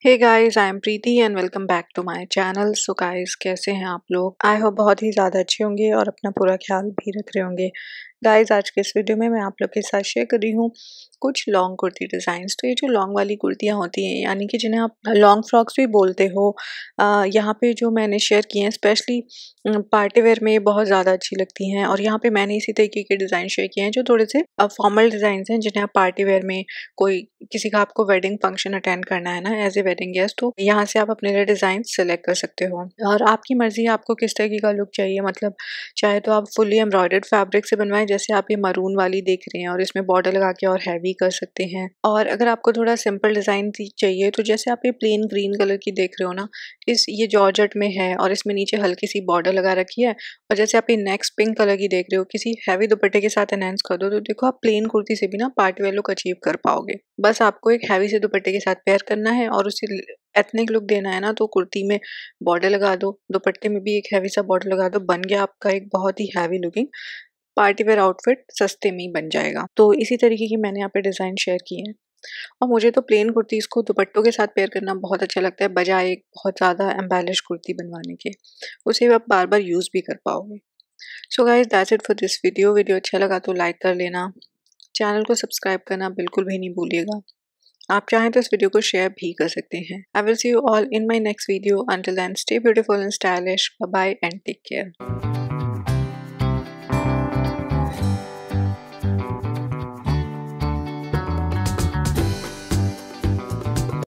Hey guys, I am Preeti and welcome back to my channel. So guys, कैसे हैं आप लोग? आई होप बहुत ही ज़्यादा अच्छे होंगे और अपना पूरा ख्याल भी रख रहे होंगे। गाइस, आज के इस वीडियो में मैं आप लोग के साथ शेयर कर रही हूँ कुछ लॉन्ग कुर्ती डिज़ाइंस। तो ये जो लॉन्ग वाली कुर्तियाँ होती हैं, यानी कि जिन्हें आप लॉन्ग फ्रॉक्स भी बोलते हो, यहाँ पे जो मैंने शेयर किए हैं स्पेशली पार्टी वेयर में बहुत ज़्यादा अच्छी लगती हैं। और यहाँ पे मैंने इसी तरीके के डिज़ाइन शेयर किए हैं जो थोड़े से फॉर्मल डिज़ाइन हैं, जिन्हें आप पार्टी वेयर में कोई किसी का आपको वेडिंग फंक्शन अटेंड करना है ना एज ए वेडिंग गेस्ट, तो यहाँ से आप अपने लिए डिज़ाइन सेलेक्ट कर सकते हो। और आपकी मर्जी है आपको किस तरीके का लुक चाहिए। मतलब चाहे तो आप फुली एम्ब्रॉयडर्ड फैब्रिक से बनवाएं, जैसे आप ये मरून वाली देख रहे हैं, और इसमें बॉर्डर लगा के और हैवी कर सकते हैं। और अगर आपको थोड़ा सिंपल डिज़ाइन चाहिए तो जैसे आप ये प्लेन ग्रीन कलर की देख रहे हो ना, ये जॉर्जेट में है और इसमें नीचे हल्की सी बॉर्डर लगा रखी है। और जैसे आप ये नेक्स्ट पिंक कलर की देख रहे हो, किसी हैवी दुपट्टे के साथ एनहांस कर दो तो देखो आप प्लेन कुर्ती से भी ना पार्टी वेयर लुक अचीव कर पाओगे। बस आपको एक हैवी से दुपट्टे के साथ पेयर करना है और उसे एथनिक लुक देना है ना, तो कुर्ती में बॉर्डर लगा दो, दुपट्टे में भी एक हैवी सा बॉर्डर लगा दो, बन गया आपका एक बहुत ही heavy looking party wear outfit. सस्ते में ही बन जाएगा। तो इसी तरीके की मैंने यहाँ पे डिज़ाइन शेयर किए हैं। और मुझे तो प्लेन कुर्तीज़ को दुपट्टों के साथ पेयर करना बहुत अच्छा लगता है, बजाय एक बहुत ज़्यादा एम्बेलिश कुर्ती बनवाने के। उसे आप बार बार यूज़ भी कर पाओगे। So guys, that's it for this video. Video अच्छा लगा तो लाइक कर लेना, चैनल को सब्सक्राइब करना बिल्कुल भी नहीं भूलिएगा। आप चाहें तो इस वीडियो को शेयर भी कर सकते हैं। I will see you all in my next video. Until then, stay beautiful and stylish. Bye bye and take care.